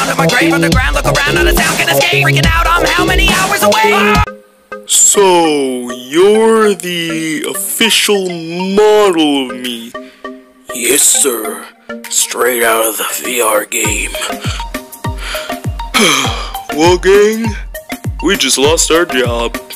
down to my grave on the ground, look around, not a sound can escape. Freaking out, I'm how many hours away? So, you're the official model of me? Yes, sir. Straight out of the VR game. Well, gang, we just lost our job.